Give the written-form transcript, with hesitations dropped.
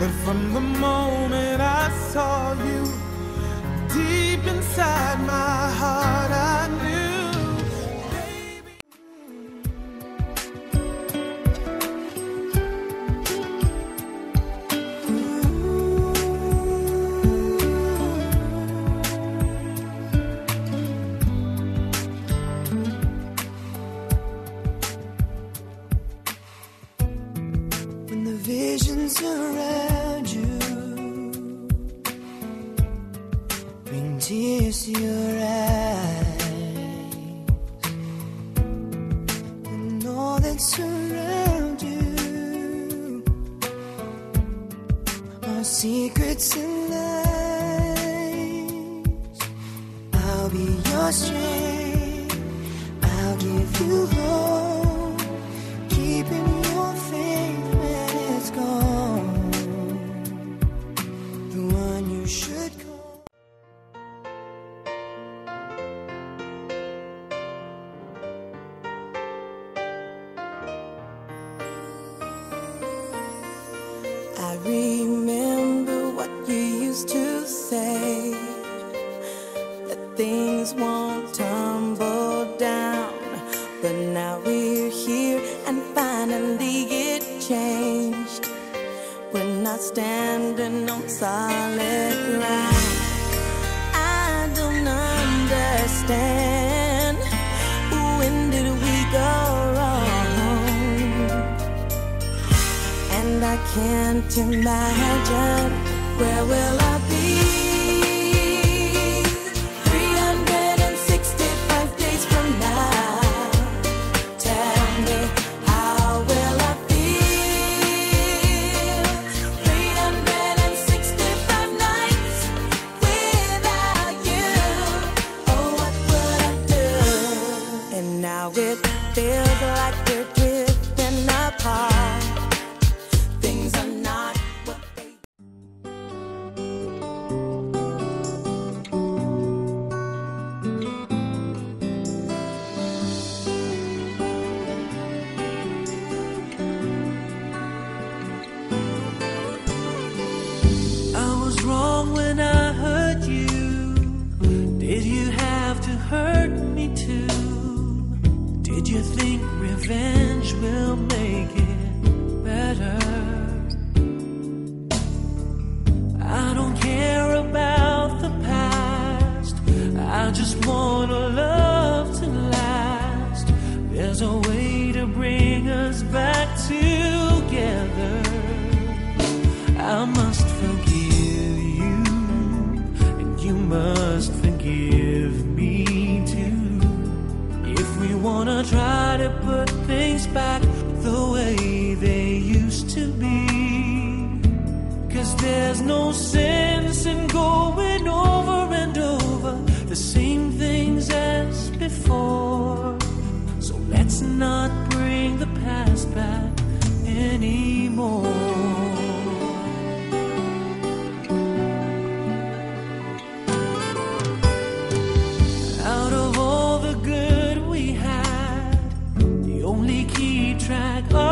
But from the moment I saw you, deep inside my heart I knew, baby. When the visions around you bring tears to your eyes, and all that surround you are secrets and lies. I'll be your strength, I'll give you hope, keeping your faith when it's gone, the one you should call. I remember what you used to say, that things won't tumble down. But now we're here and finally it changed. We're not standing on solid ground. I don't understand, when did we go wrong? And I can't imagine, where will I be 365 days from now? Tell me, how will I feel 365 nights without you? Oh, what would I do? And now it feels like we're drifting apart. Things are not what they. I was wrong when I hurt you. Did you have to hurt me too? Did you think revenge will make it better? I don't care about the past, I just want a love to last. There's a way to bring us back together. I must forgive you, and you must forgive me too, if we wanna try to put things back the way they used to be. 'Cause there's no sense in going over and over the same things as before. So let's not bring the past back anymore. Out of all the good we had, you only keep track